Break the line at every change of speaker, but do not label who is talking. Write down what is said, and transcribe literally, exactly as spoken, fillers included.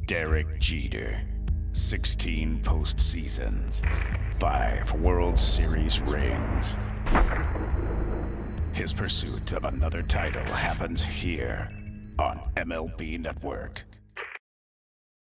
Derek Jeter, sixteen postseasons, five World Series rings. His pursuit of another title happens here on M L B Network.